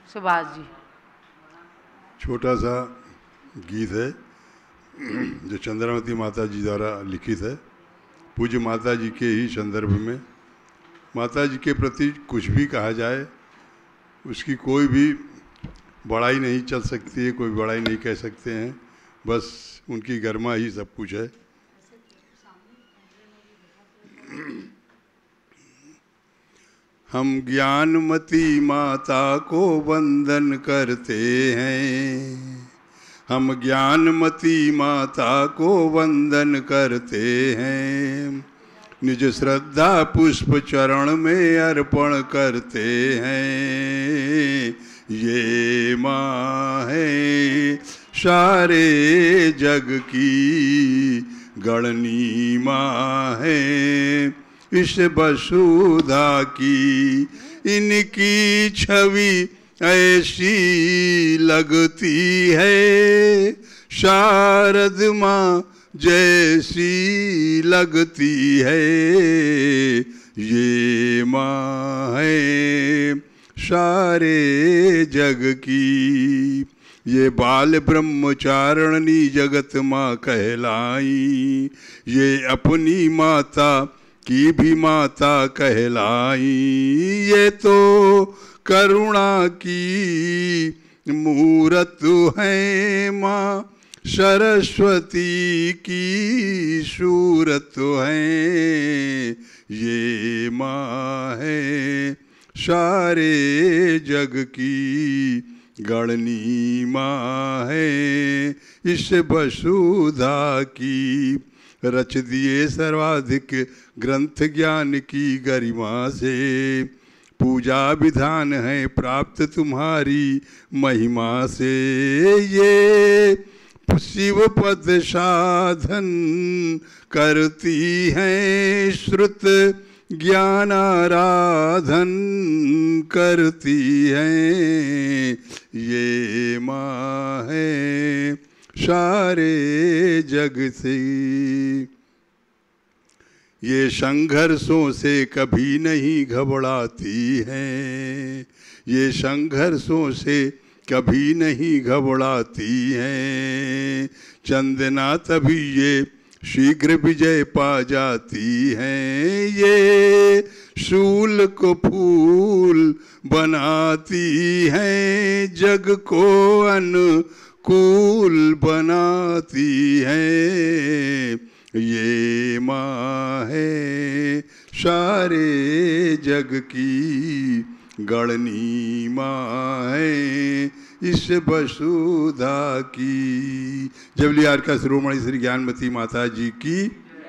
सुभाष जी। छोटा सा गीत है जो चंद्रावती माता जी द्वारा लिखित है। पूज्य माता जी के ही संदर्भ में, माता जी के प्रति कुछ भी कहा जाए उसकी कोई भी बड़ाई नहीं चल सकती है, कोई बड़ाई नहीं कह सकते हैं, बस उनकी गरिमा ही सब कुछ है। हम ज्ञानमती माता को वंदन करते हैं, हम ज्ञानमती माता को वंदन करते हैं, निज श्रद्धा पुष्प चरण में अर्पण करते हैं। ये माँ है सारे जग की गणनी माँ है, इस वसुधा की इनकी छवि ऐसी लगती है, शारद माँ जैसी लगती है। ये माँ है सारे जग की, ये बाल ब्रह्मचारिणी जगत माँ कहलाई, ये अपनी माता की भी माता कहलाई। ये तो करुणा की मूरत है माँ, सरस्वती की सूरत है। ये माँ है सारे जग की गणनी माँ है, इस वसुधा की। रच दिए सर्वाधिक ग्रंथ ज्ञान की गरिमा से, पूजा विधान है प्राप्त तुम्हारी महिमा से। ये शिव पद साधन करती हैं, श्रुत ज्ञान आराधन करती हैं। ये माँ है सारे जग से, ये संघर्षों से कभी नहीं घबराती हैं, ये संघर्षों से कभी नहीं घबराती हैं। चंदना तभी ये शीघ्र विजय पा जाती हैं, ये शूल को फूल बनाती हैं, जग को अनुकूल बनाती हैं। ये माँ है सारे जग की गणनी माँ है, इस वसुधा की। जबलियार का शिरोमणि श्री ज्ञानमती माता जी की।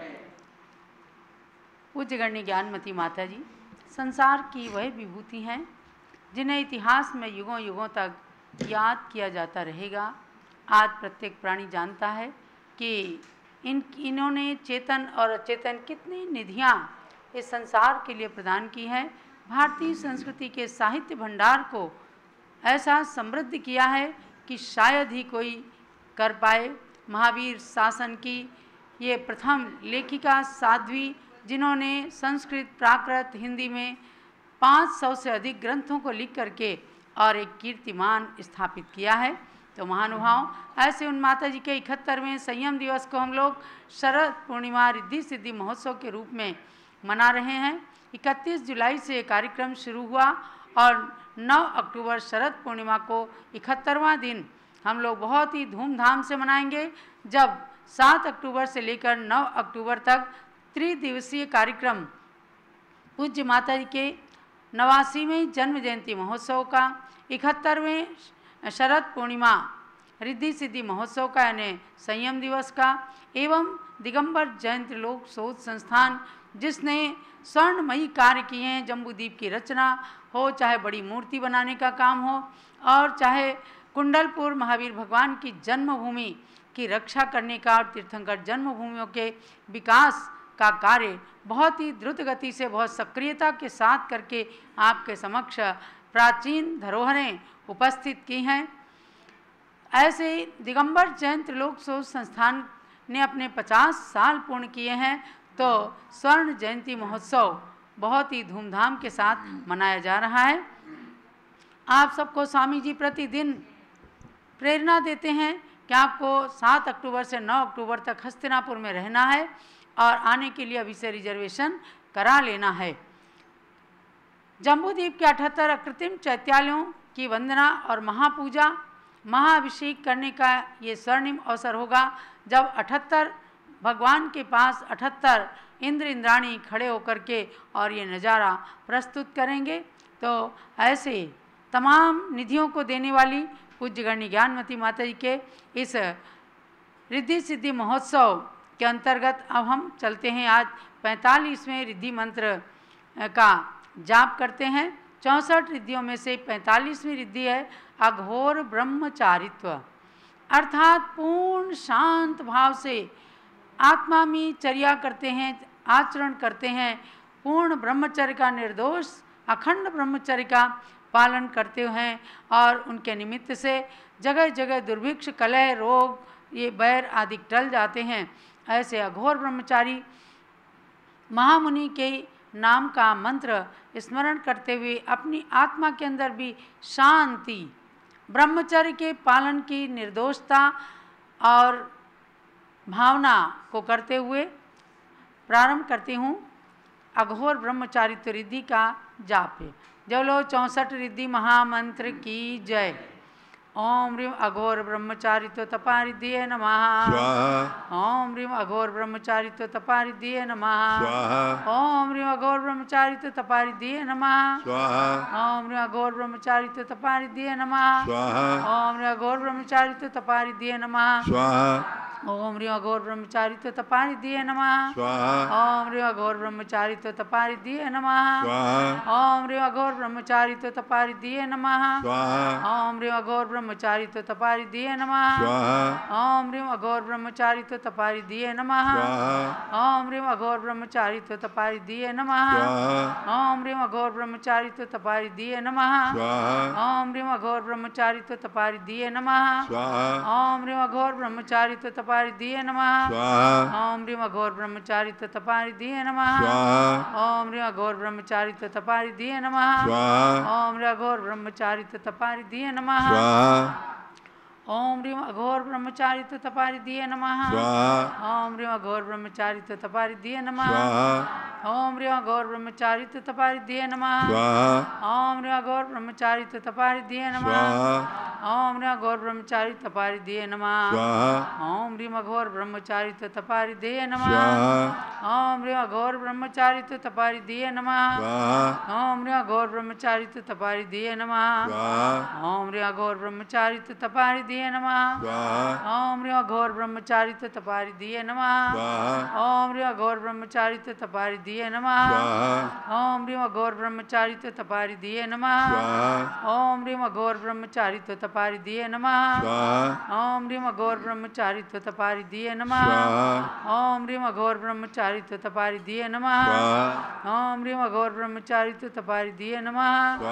पूज्य गण्य ज्ञानमती माता जी संसार की वह विभूति हैं जिन्हें इतिहास में युगों युगों तक याद किया जाता रहेगा। आज प्रत्येक प्राणी जानता है कि इन्होंने चेतन और अचेतन कितनी निधियाँ इस संसार के लिए प्रदान की हैं। भारतीय संस्कृति के साहित्य भंडार को ऐसा समृद्ध किया है कि शायद ही कोई कर पाए। महावीर शासन की ये प्रथम लेखिका साध्वी, जिन्होंने संस्कृत, प्राकृत, हिंदी में 500 से अधिक ग्रंथों को लिख करके और एक कीर्तिमान स्थापित किया है। तो महानुभाव, ऐसे उन माता जी के 71वें संयम दिवस को हम लोग शरद पूर्णिमा रिद्धि सिद्धि महोत्सव के रूप में मना रहे हैं। 31 जुलाई से कार्यक्रम शुरू हुआ और 9 अक्टूबर शरद पूर्णिमा को 71वां दिन हम लोग बहुत ही धूमधाम से मनाएंगे, जब 7 अक्टूबर से लेकर 9 अक्टूबर तक त्रिदिवसीय कार्यक्रम पूज्य माता जी के 89वें जन्म जयंती महोत्सव का, 71वें शरद पूर्णिमा रिद्धि सिद्धि महोत्सव का यानी संयम दिवस का, एवं दिगंबर जैन त्रिलोक शोध संस्थान जिसने स्वर्णमयी कार्य किए हैं, जम्बूद्वीप की रचना हो, चाहे बड़ी मूर्ति बनाने का काम हो, और चाहे कुंडलपुर महावीर भगवान की जन्मभूमि की रक्षा करने का और तीर्थंकर जन्मभूमियों के विकास का कार्य बहुत ही द्रुत गति से, बहुत सक्रियता के साथ करके आपके समक्ष प्राचीन धरोहरें उपस्थित की हैं। ऐसे ही दिगंबर जैन त्रिलोक शोध संस्थान ने अपने 50 साल पूर्ण किए हैं, तो स्वर्ण जयंती महोत्सव बहुत ही धूमधाम के साथ मनाया जा रहा है। आप सबको स्वामी जी प्रतिदिन प्रेरणा देते हैं कि आपको 7 अक्टूबर से 9 अक्टूबर तक हस्तिनापुर में रहना है और आने के लिए अभी से रिजर्वेशन करा लेना है। जम्बूद्वीप के 78 कृत्रिम चैत्यालयों की वंदना और महापूजा महाअभिषेक करने का ये स्वर्णिम अवसर होगा, जब 78 भगवान के पास 78 इंद्र इंद्राणी खड़े होकर के और ये नज़ारा प्रस्तुत करेंगे। तो ऐसे तमाम निधियों को देने वाली पूज्य गणनी ज्ञानमती माता जी के इस रिद्धि सिद्धि महोत्सव के अंतर्गत अब हम चलते हैं। आज 45वें रिद्धि मंत्र का जाप करते हैं। 64 रिद्धियों में से 45वीं रिद्धि है अघोर ब्रह्मचारित्व, अर्थात पूर्ण शांत भाव से आत्मा में चर्या करते हैं, आचरण करते हैं, पूर्ण ब्रह्मचर्य का निर्दोष अखंड ब्रह्मचर्य का पालन करते हैं और उनके निमित्त से जगह जगह दुर्भिक्ष कलह रोग ये बैर आदि टल जाते हैं। ऐसे अघोर ब्रह्मचारी महामुनि के नाम का मंत्र स्मरण करते हुए अपनी आत्मा के अंदर भी शांति, ब्रह्मचर्य के पालन की निर्दोषता और भावना को करते हुए प्रारंभ करती हूँ अघोर ब्रह्मचारित्व रिद्धि का जाप है। जो लोग 64 रिद्धि महामंत्र की जय। ओम ह्रीम अघोर ब्रह्मचारित्व तपारिद्धिये नमः। ओम ह्रीम अघोर ब्रह्मचारित्व तपारिद्धिये नमः। ओम ह्रीम अघोर ब्रह्मचारित्व तपारिद्धिये नमः। ओम ह्रीम अघोर ब्रह्मचारित्व तपारिद्धिये नमः। ओम ह्रीम अघोर ब्रह्मचारित्व तपारिद्धिये नमः। ओम ह्रीम अघोर ब्रह्मचारित्व तपारिद्धिये नमः। ओम ह्रीम अघोर ब्रह्मचारित्व तपारिद्धिये नमः। ओम ह्रीम अघोर ब्रह्मचारित्व तपारिद्धिये नमः। ओम ह्रीम अघोर ब्रह्मचारित्व तपारिद्धिये नमः। ओम ह्रीम अघोर ब्रह्मचारित्व तपारिद्धिये नमः। ओम ह्रीम अघोर ब्रह्मचारित्व तपारिद्धिये नमः। ओम ह्रीम अघोर ब्रह्मचारित्व तपारिद्धिये नमः। ओम ह्रीम अघोर ब्रह्मचारित्व तपारिद्धिये नमः। ओम ह्रीम अघोर ब्रह्मचारित्व तपारिद्धिये नमः। ओम ह्रीम अघोर ब्रह्मचारित्व तपारिद्धिये नमः। ओम ह्रीम अघोर ब्रह्मचारित्व तपारिद्धिये नमः। ओम ह्रीम अघोर ब्रह्मचारित्व तपारिद्धिये नमः। ओम ह्रीम अघोर ब्रह्मचारित्व तपारिद्धिये नमः। ओम ह्रीम अघोर ब्रह्मचारित्व तपारिद्धिये नमः। ओम ह्रीम अघोर ब्रह्मचारित्व तपारिद्धिये नमः। ओम ह्रीम अघोर ब्रह्मचारित्व तपारिद्धिये नमः। ओम ह्रीम अघोर ब्रह्मचारित्व तपारिद्धिये नमः। ओम ह्रीम अघोर ब्रह्मचारित्व तपारिद्धिये नमः। ओम ह्रीम अघोर ब्रह्मचारित्व तपारिद्धिये नमः। ओम ह्रीम अघोर ब्रह्मचारित्व तपारिद्धिये नमः। ओम ह्रीम अघोर ब्रह्मचारित्व तपारिद्धिये नमः। ओम ह्रीम अघोर ब्रह्मचारित्व तपारिद्धिये नमः। ओम ह्रीम अघोर ब्रह्मचारित्व तपारिद्धिये नमः। ओम ह्रीम अघोर ब्रह्मचारित्व तपारिद्धिये नमः। ओम ह्रीम अघोर ब्रह्मचारित्व तपारिद्धिये नमः। ओम ह्रीम अघोर ब्रह्मचारित्व तपारिद्धिये नमः। ओम ह्रीम अघोर ब्रह्मचारित्व तपारिद्धिये नमः। ओम ह्रीम अघोर ब्रह्मचारित्व तपारिद्धिये नमः।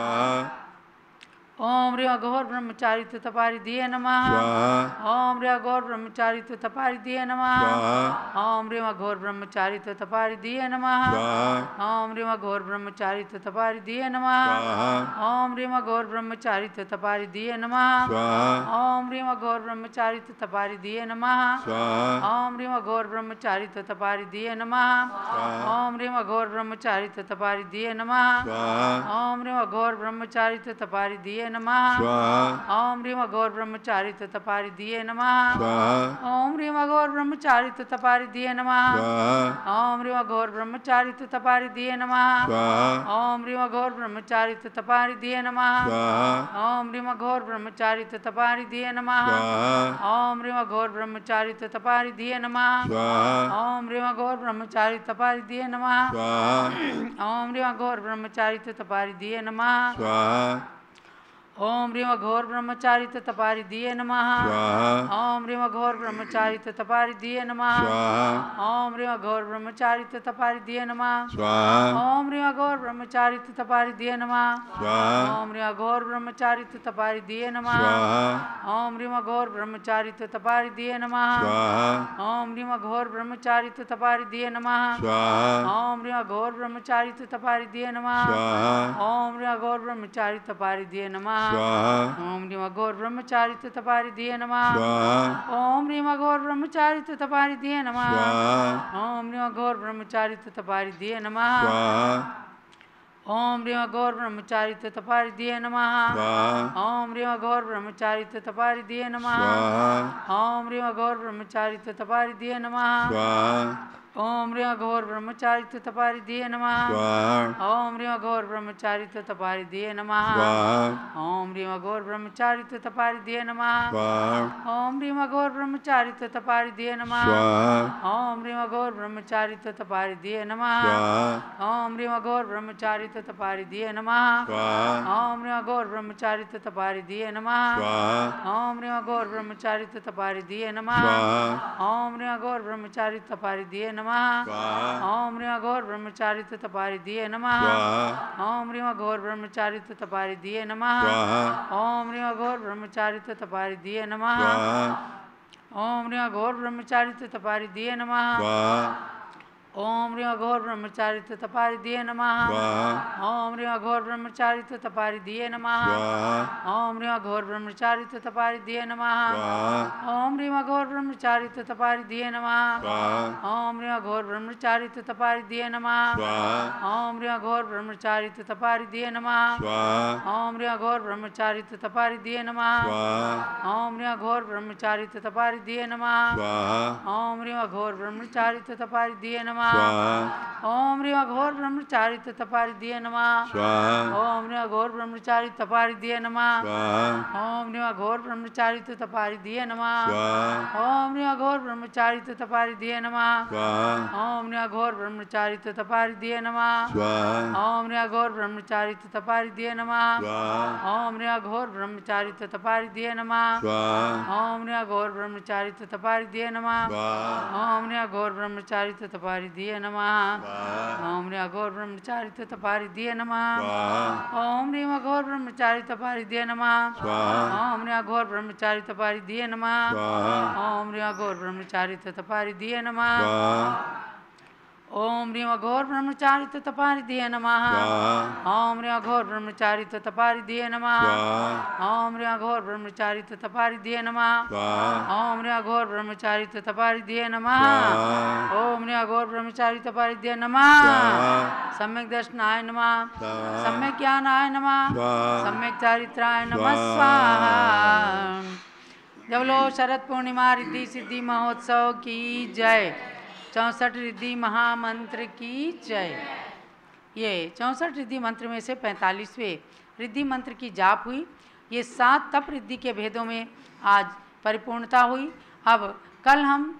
ओम ह्रीम अघोर ब्रह्मचारित्व तपारिद्धिये नमः। ओम ह्रीम अघोर ब्रह्मचारित्व तपारिद्धिये नमः। ओम ह्रीम अघोर ब्रह्मचारित्व तपारिद्धिये नमः। ओम ह्रीम अघोर ब्रह्मचारित्व तपारिद्धिये नमः। ओम ह्रीम अघोर ब्रह्मचारित्व तपारिद्धिये नमः। ओम ह्रीम अघोर ब्रह्मचारित्व तपारिद्धिये नमः। ओम ह्रीम अघोर ब्रह्मचारित्व तपारिद्धिये नमः। ओम ह्रीम अघोर ब्रह्मचारित्व तपारिद्धिये नमः। ओम ह्रीम अघोर ब्रह्मचारित्व तपारिद्धिये नमः। ओम ह्रीम अघोर ब्रह्मचारित्व तपारिद्धिये नमः। ओम ह्रीम अघोर ब्रह्मचारित्व तपारिद्धिये नमः। ओम ह्रीम अघोर ब्रह्मचारित्व तपारिद्धिये नमः। ओम ह्रीम अघोर ब्रह्मचारित्व तपारिद्धिये नमः। ओम ह्रीम अघोर ब्रह्मचारित्व तपारिद्धिये नमः। ओम ह्रीम अघोर ब्रह्मचारित्व तपारिद्धिये नमः। ओम ह्रीम अघोर ब्रह्मचारित्व तपारिद्धिये नमः। ओम ह्रीम अघोर ब्रह्मचारित्व तपारिद्धिये नमः। ओम ह्रीम अघोर ब्रह्मचारित्व तपारिद्धिये नमः। ओम ह्रीम अघोर ब्रह्मचारित्व तपारिद्धिये नमः। ओम ह्रीम अघोर ब्रह्मचारित्व तपारिद्धिये नमः। ओम ह्रीम अघोर ब्रह्मचारित्व तपारिद्धिये नमः। ओम ह्रीम अघोर ब्रह्मचारित्व तपारिद्धिये नमः। ओम ह्रीम अघोर ब्रह्मचारित्व तपारिद्धिये नमः। ओम ह्रीम अघोर ब्रह्मचारित्व तपारिद्धिये नमः। ओम ह्रीम अघोर ब्रह्मचारित्व तपारिद्धिये नमः। ओम ह्रीम अघोर ब्रह्मचारित्व तपारिद्धिये नमः। स्वाहा ओम ह्रीम अघोर ब्रह्मचारित्व तपारिधिये नमः स्वाहा ओम ह्रीम अघोर ब्रह्मचारित्व तपारिधिये नमः स्वाहा ओम ह्रीम अघोर ब्रह्मचारित्व तपारिधिये नमः स्वाहा ओम ह्रीम अघोर ब्रह्मचारित्व तपारिधिये नमः स्वाहा ओम ह्रीम अघोर ब्रह्मचारित्व तपारिधिये नमः स्वाहा ओम ह्रीम अघोर ब्रह्मचारित्व तपारिधिये नमः स्वाहा ओम ह्रीम अघोर ब्रह्मचारित्व तपारिधिये नमः स्वाहा ओम ह्रीम अघोर ब्रह्मचारित्व तपारिधिये नमः स्वाहा ओम ह्रीम अघोर ब्रह्मचारित्व तपारिधिये नमः स्वाहा ओम ह्रीम अघोर ब्रह्मचारित्व तपारिधिये नमः स्वाहा ओम ह्रीम अघोर ब्रह्मचारित्व तपारिधिये नमः स्वाहा ओम ह्रीम अघोर ब्रह्मचारित्व तपारिधिये नमः स्वाहा ओम ह्रीम अघोर ब्रह्मचारित्व तपारिधिये नमः स्वाहा ओम ह्रीम अघोर ब्रह्मचारित्व तपारिधिये नमः स्वाहा ओम ह्रीम अघोर ब्रह्मचारित्व तपारिधिये नमः स्वाहा ओम ह्रीम अघोर ब्रह्मचारित्व तपारिधिये नमः स्वाहा ओम ह्रीम अघोर ब्रह्मचारित्व तपारिधिये नमः स्वाहा ओम ह्रीम अघोर ब्रह्मचारित्व तपारिधिये नमः स्वाहा ओम ह्रीम अघोर ब्रह्मचारित्व तपारिधिये नमः स्वाहा ओम ह्रीम अघोर ब्रह्मचारित्व तपारिधिये नमः स्वाहा ओम ह्रीम अघोर ब्रह्मचारित्व तपारिधिये नमः स्वाहा ओम ह्रीम अघोर ब्रह्मचारित्व तपारिधिये नमः स्वाहा ओम ह्रीम अघोर ब्रह्मचारित्व तपारिधिये नमः स्वाहा ओम ह्रीम अघोर ब्रह्मचारित्व तपारिधिये नमः स्वाहा ओम ह्रीम अघोर ब्रह्मचारित्व तपारिधिये नमः स्वाहा ओम ह्रीम अघोर ब्रह्मचारित्व तपारिधिये नमः स्वाहा ओम ह्रीम अघोर ब्रह्मचारित्व तपारिधिये नमः स्वाहा ओम ह्रीम अघोर ब्रह्मचारित्व तपारिधिये नमः स्वाहा ओम ह्रीम अघोर ब्रह्मचारित्व तपारिधिये नमः स्वाहा ओम ह्रीम अघोर ब्रह्मचारित्व तपारिधिये नमः स्वाहा ओम ह्रीम अघोर ब्रह्मचारित्व तपारिधिये नमः स्वाहा ओम ह्रीम अघोर ब्रह्मचारित्व तपारिधिये नमः स्वाहा ओम ह्रीम अघोर ब्रह्मचारित्व तपारिधिये नमः स्वाहा ओम ह्रीम अघोर ब्रह्मचारित्व तपारिधिये नमः स्वाहा ओम ह्रीम अघोर ब्रह्मचारित्व तपारिधिये नमः स्वाहा ओम ह्रीम अघोर ब्रह्मचारित्व तपारिधिये नमः स्वाहा ओम ह्रीम अघोर ब्रह्मचारित्व तपारिधिये नमः स्वाहा ओम ह्रीम अघोर ब्रह्मचारित्व तपारिधिये नमः स्वाहा ओम ह्रीम अघोर ब्रह्मचारित्व तपारिधिये नमः स्वाहा ओम ह्रीम अघोर ब्रह्मचारित्व तपारिधिये नमः स्वाहा ओम ह्रीम अघोर ब्रह्मचारित्व तपारिधिये नमः स्वाहा ओम ह्रीम अघोर ब्रह्मचारित्व तपारिधिये नमः स्वाहा ओम ह्रीम अघोर ब्रह्मचारित्व तपारिधिये नमः स्वाहा ओम ह्रीम अघोर ब्रह्मचारित्व तपारिधिये नमः स्वाहा ओम ह्रीम अघोर ब्रह्मचारित्व तपारिधिये नमः स्वाहा ओम ह्रीम अघोर ब्रह्मचारित्व तपारिधिये नमः स्वाहा सम्यक दर्शनाय नमः स्वाहा सम्यक ज्ञानाय नमः स्वाहा सम्यक चारित्राय नमः स्वाहा। स्वाहा। जब लो शरद पूर्णिमा रिद्धि सिद्धि महोत्सव की जय। 64 रिद्धि महामंत्र की जय। ये 64 रिद्धि मंत्र में से 45वें रिद्धि मंत्र की जाप हुई। ये 7 तप रिद्धि के भेदों में आज परिपूर्णता हुई। अब कल हम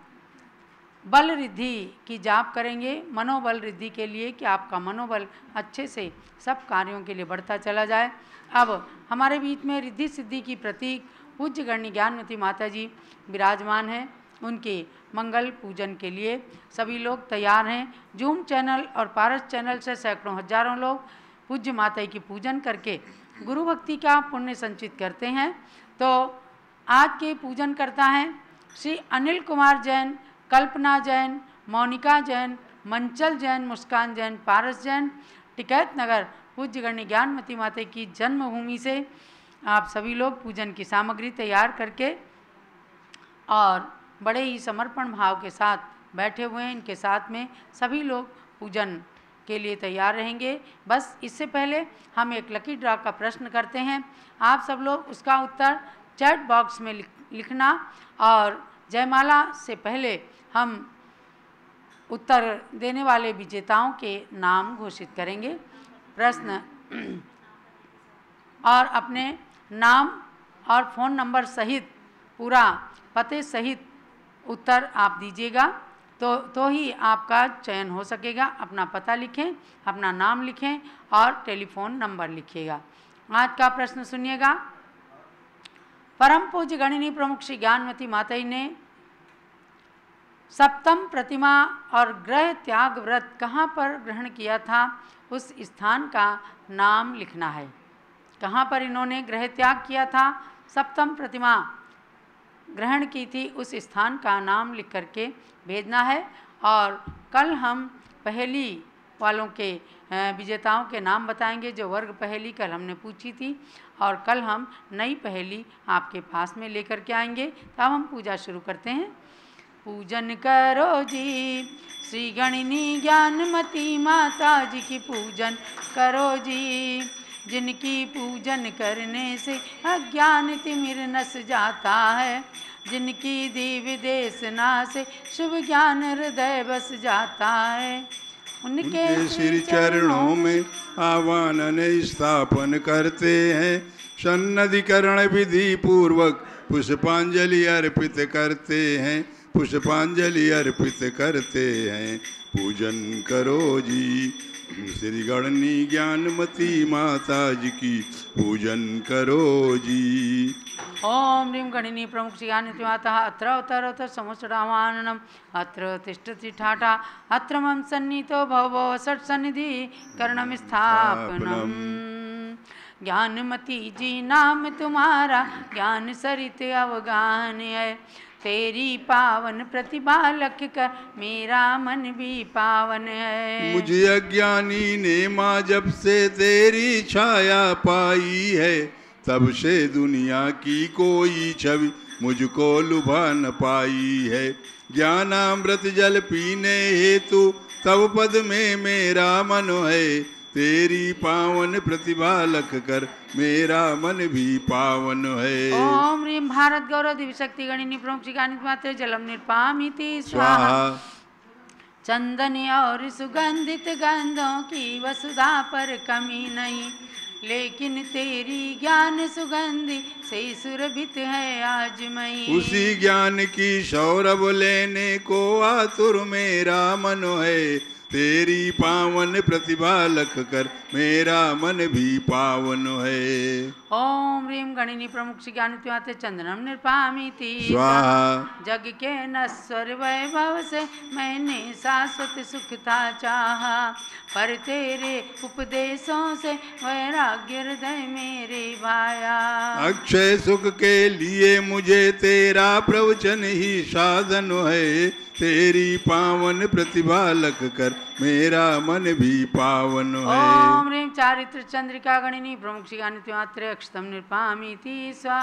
बल रिद्धि की जाप करेंगे, मनोबल रिद्धि के लिए, कि आपका मनोबल अच्छे से सब कार्यों के लिए बढ़ता चला जाए। अब हमारे बीच में रिद्धि सिद्धि की प्रतीक पूज्य गण्य ज्ञानमती माता जी विराजमान हैं। उनके मंगल पूजन के लिए सभी लोग तैयार हैं। जूम चैनल और पारस चैनल से सैकड़ों हजारों लोग पूज्य माता की पूजन करके गुरु भक्ति का पुण्य संचित करते हैं। तो आज के पूजन करता हैं श्री अनिल कुमार जैन, कल्पना जैन, मोनिका जैन, मंचल जैन, मुस्कान जैन, पारस जैन, टिकैत नगर पूज्य गण्य ज्ञानमती माता की जन्मभूमि से आप सभी लोग पूजन की सामग्री तैयार करके और बड़े ही समर्पण भाव के साथ बैठे हुए हैं। इनके साथ में सभी लोग पूजन के लिए तैयार रहेंगे। बस इससे पहले हम एक लकी ड्रा का प्रश्न करते हैं। आप सब लोग उसका उत्तर चैट बॉक्स में लिखना और जयमाला से पहले हम उत्तर देने वाले विजेताओं के नाम घोषित करेंगे। प्रश्न और अपने नाम और फ़ोन नंबर सहित पूरा पते सहित उत्तर आप दीजिएगा तो ही आपका चयन हो सकेगा। अपना पता लिखें, अपना नाम लिखें और टेलीफोन नंबर लिखिएगा। आज का प्रश्न सुनिएगा। परम पूज्य गणिनी प्रमुख श्री ज्ञानमती माता जी ने सप्तम प्रतिमा और ग्रह त्याग व्रत कहाँ पर ग्रहण किया था, उस स्थान का नाम लिखना है। कहाँ पर इन्होंने ग्रह त्याग किया था, सप्तम प्रतिमा ग्रहण की थी, उस स्थान का नाम लिख करके भेजना है। और कल हम पहली वालों के विजेताओं के नाम बताएंगे जो वर्ग पहेली कल हमने पूछी थी, और कल हम नई पहेली आपके पास में लेकर के आएंगे। तो अब हम पूजा शुरू करते हैं। पूजन करो जी श्री गणिनी ज्ञानमती माता जी की पूजन करो जी, जिनकी पूजन करने से अज्ञान तिमिर नस जाता है, जिनकी दिव्य देशना से शुभ ज्ञान हृदय बस जाता है, उनके श्री चरणों में आह्वान स्थापन करते हैं, सन्नधिकरण विधि पूर्वक पुष्पांजलि अर्पित करते हैं, पुष्पांजलि अर्पित करते हैं। पूजन करो जी श्री गणनी ज्ञानमती माता जी की पूजन करो जी। ओम ह्रीं गणिनी प्रमुख ज्ञानमती माता अत्र उत्तरोत्तर समस्तरामाननम अत्र तिष्ठति ठाठा अत्र मम सन्नितो भवो षट् सन्निधि करणम स्थापनम। ज्ञानमती जी नाम तुम्हारा ज्ञान सरित अवगाहन है, तेरी पावन प्रतिभा लख कर मेरा मन भी पावन है। मुझे अज्ञानी ने माँ जब से तेरी छाया पाई है, तब से दुनिया की कोई छवि मुझको लुभा न पाई है। ज्ञानामृत जल पीने हेतु तब पद में मेरा मन है, तेरी पावन प्रतिभा लख कर मेरा मन भी पावन है। ओम ह्रीं भारत गौरव दिव्य शक्ति गणिनी प्रमुख श्रीगानित मात्र जलम निर्पामिति स्वाहा। चंदन और सुगंधित गंधों की वसुधा पर कमी नहीं, लेकिन तेरी ज्ञान सुगंधि से सुरभित है आज मई। उसी ज्ञान की सौरभ लेने को आतुर मेरा मन है, तेरी पावन प्रतिभा लख कर मेरा मन भी पावन है। ओम ह्रीं गणिनी प्रमुख ज्ञानित मात्र चंदनम निर्पामिति स्वाहा। जग के नश्वर वैभव से मैंने शाश्वत सुख था चाहा, पर तेरे उपदेशों से वैराग्य हृदय मेरे भाया। अक्षय सुख के लिए मुझे तेरा प्रवचन ही साधन है, तेरी पावन प्रतिभा लख कर मेरा मन भी पावन है। ओम ह्रीं चारित्र चंद्रिका गणिनी प्रमुख ज्ञानित मात्र अक्षतम निर्पामिति स्वा।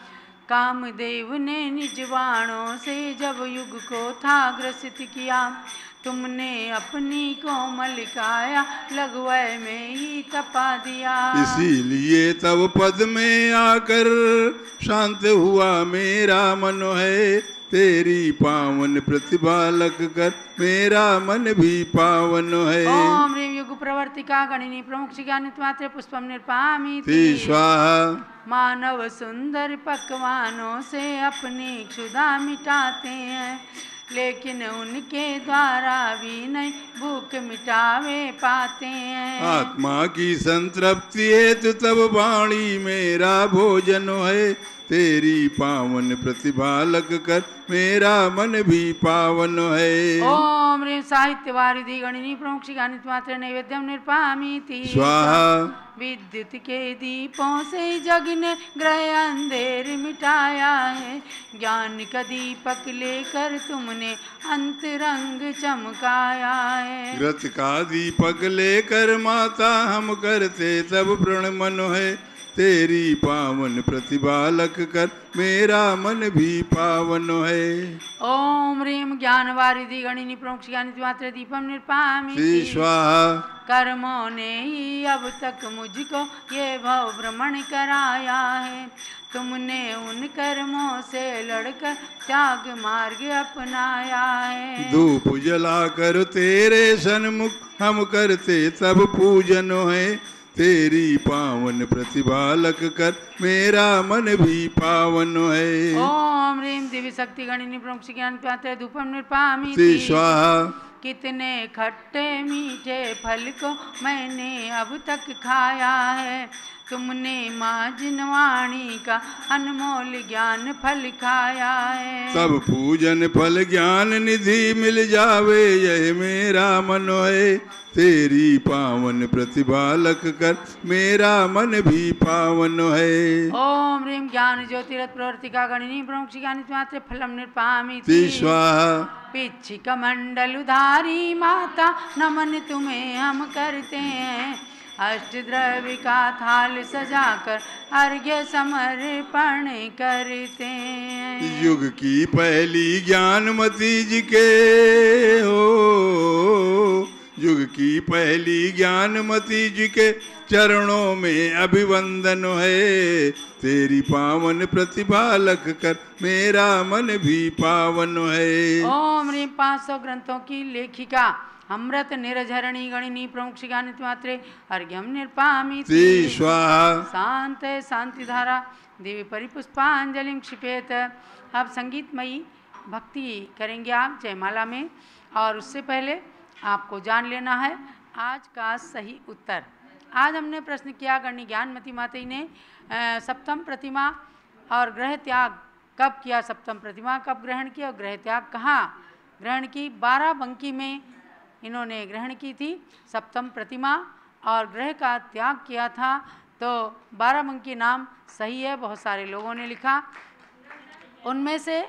कामदेव ने निज बाणों से जब युग को था ग्रसित किया, तुमने अपनी कोमल काया लघुवय में ही तपा दिया। इसीलिए तब पद में आकर शांत हुआ मेरा मन है, तेरी पावन प्रतिभा लग कर मेरा मन भी पावन है। ओम ह्रीं युग प्रवर्तिका गणिनी प्रमुख ज्ञानित मात्र पुष्पम निर्पामिति स्वाहा। मानव सुंदर पकवानों से अपनी क्षुधा मिटाते हैं, लेकिन उनके द्वारा भी नहीं भूख मिटावे पाते हैं। आत्मा की संतृप्ति हेतु तब वाणी मेरा भोजन है, तेरी पावन प्रतिभा लग कर मेरा मन भी पावन है। ओम ह्रीं साहित्य वारिधि गणिनी प्रमुख ज्ञानित मात्र नैवेद्यम निर्पामिति स्वाहा। विद्युत के दीपों से जग ने ग्रह अंधेर मिटाया है, ज्ञान का दीपक लेकर तुमने अंतरंग चमकाया है। व्रत का दीपक लेकर माता हम करते तब प्रणमन है, तेरी पावन प्रतिभा लग कर मेरा मन भी पावन है। ओम ह्रीं ज्ञान वारिधि गणिनी प्रमुख ज्ञानित मात्र दीपम निर्पामिति स्वाहा। कर्मों ने ही अब तक मुझको ये भव भ्रमण कराया है, तुमने उन कर्मों से लड़कर त्याग मार्ग अपनाया है। धूप जला कर तेरे सन्मुख हम करते तब पूजन है, तेरी पावन प्रतिभा लग कर मेरा मन भी पावन है। ओम ह्रीं दिव्य शक्ति गणिनी प्रमुख ज्ञान पात्र धूपम निर्पामिति स्वाहा। कितने खट्टे मीठे फल को मैंने अब तक खाया है, तुमने माँ जिनवाणी का अनमोल ज्ञान फल खाया है। सब पूजन फल ज्ञान निधि मिल जावे, यह मेरा मन है। तेरी पावन प्रतिभा लख कर मेरा मन भी पावन है। ओम ह्रीं ज्ञान ज्योतिरथ प्रवर्तिका गणिनी प्रमुख ज्ञान मात्र फलम निर्पामी स्वाहा। पिच्छिक मंडल उधारी माता नमन तुम्हें हम करते हैं। अष्टद्रव्य का थाल सजाकर अर्घ्य समर्पण करते हैं। युग की पहली ज्ञानमती जी के हो, युग की पहली ज्ञानमती जी के चरणों में अभिवंदन है। तेरी पावन प्रतिभा लख कर मेरा मन भी पावन है। ओम ह्रीं 500 ग्रंथों की लेखिका अमृत निरझरणी गणिनी प्रमुख शिगानित मात्रे अर्घ्यम निर्पामी स्वाहा। शांत शांति धारा देवी परिपुष्पांजलि क्षिपेत। अब संगीतमयी भक्ति करेंगे आप जयमाला में, और उससे पहले आपको जान लेना है आज का सही उत्तर। आज हमने प्रश्न किया गणनी ज्ञानमती माता ने सप्तम प्रतिमा और ग्रह त्याग कब किया, सप्तम प्रतिमा कब ग्रहण किया और ग्रह त्याग कहाँ ग्रहण की। 12 बंकी में इन्होंने ग्रहण की थी सप्तम प्रतिमा और ग्रह का त्याग किया था। तो 12 बंकी नाम सही है, बहुत सारे लोगों ने लिखा। उनमें से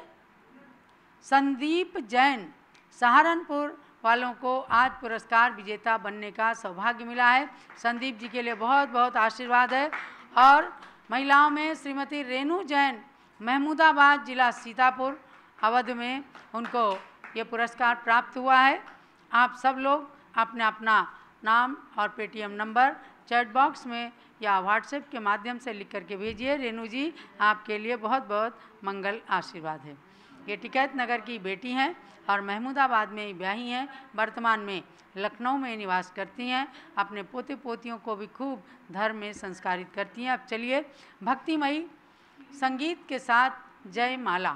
संदीप जैन सहारनपुर वालों को आज पुरस्कार विजेता बनने का सौभाग्य मिला है। संदीप जी के लिए बहुत बहुत आशीर्वाद है। और महिलाओं में श्रीमती रेणु जैन महमूदाबाद जिला सीतापुर अवध में उनको ये पुरस्कार प्राप्त हुआ है। आप सब लोग अपना अपना नाम और पेटीएम नंबर चैट बॉक्स में या व्हाट्सएप के माध्यम से लिख करके भेजिए। रेणु जी आपके लिए बहुत बहुत मंगल आशीर्वाद है। ये टिकैत नगर की बेटी हैं और महमूदाबाद में ही ब्याही हैं। वर्तमान में लखनऊ में निवास करती हैं। अपने पोते पोतियों को भी खूब धर्म में संस्कारित करती हैं। अब चलिए भक्तिमयी संगीत के साथ जय माला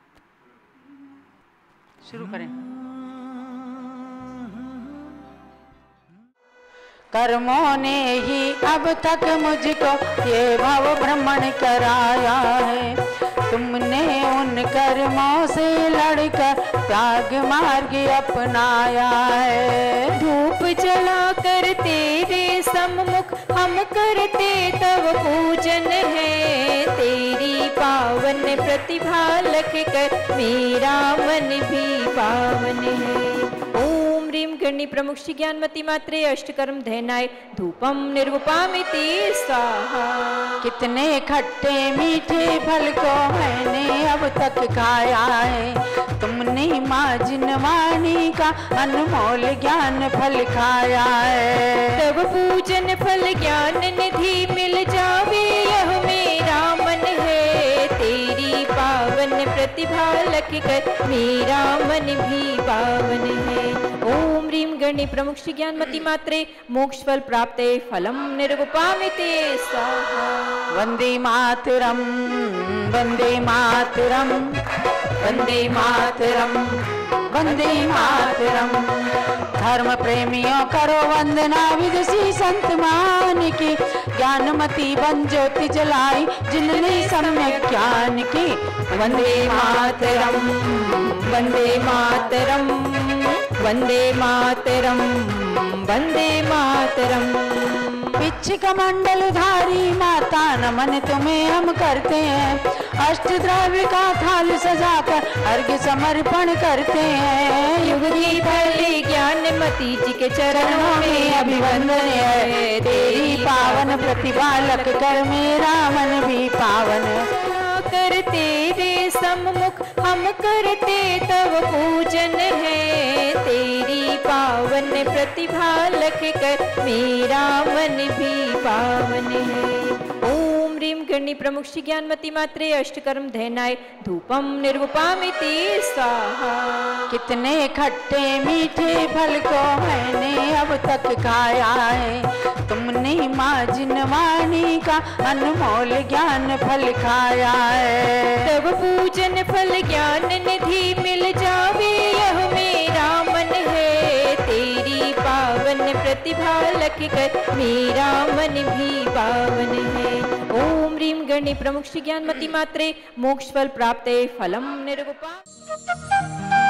शुरू करें। कर्मों ने ही अब तक मुझको ये भव भ्रमण कराया है। तुमने उन कर्मों से लड़कर त्याग मार्ग अपनाया है। धूप जला कर तेरे सम्मुख हम करते तव पूजन है। तेरी पावन प्रतिभा लख कर मेरा मन भी पावन है। ओम ह्रीं गणी प्रमुख श्री ज्ञानमती मात्रे अष्टकर्म धैनाय धूपम निर्वपामिति स्वाहा। कितने खट्टे मीठे फल को मैंने अब तक खाया है। तुमने माँ जिनवाणी का अनमोल ज्ञान फल खाया है। तब पूजन फल ज्ञान निधि मिल जावे यह मेरा मन है। तेरी पावन प्रतिभा लख कर मेरा मन भी पावन है। ओम ह्रीं गणी प्रमुख श्री ज्ञानमती मात्रे मोक्ष फल प्राप्ते फलम निर्वपामिते स्वाहा। वंदे मातरम वंदे मातरम वंदे मातरम वंदे मातरम। धर्म प्रेमियों करो वंदना विदुषी संत मान की। ज्ञानमती बन ज्योति जलाई जिनने सम्यक ज्ञान की। वंदे मातरम वंदे मातरम वंदे मातरम वंदे मातरम। पिच्छ कमंडल धारी माता नमन तुम्हें हम करते हैं। अष्ट द्रव्य का थाल सजाकर अर्घ्य समर्पण करते हैं। युग की पहली ज्ञानमती जी के चरणों में अभिवंदन है। तेरी पावन प्रतिभा लख कर मेरा मन भी पावन। कर तेरे सम्मुख हम करते तव पूजन है। तेरी पावन प्रतिभा लख कर मेरा मन भी पावन है। ओम ह्रीं गणी प्रमुख श्री ज्ञानमती मात्रे अष्टकर्म धैनाय धूपम निर्वपामिति स्वाहा। कितने खट्टे मीठे फल को मैंने अब तक खाया है। तुमने माँ जिनवाणी का अनमोल ज्ञान फल खाया है। तब पूजन फल ज्ञान निधि मिल जावे यह मेरा मन है। तेरी पावन प्रतिभा लख कर मेरा मन भी पावन है। ओम ह्रीं गणे प्रमुख श्री ज्ञानमती मात्रे मोक्ष फल प्राप्ते फलम निर्गुपा।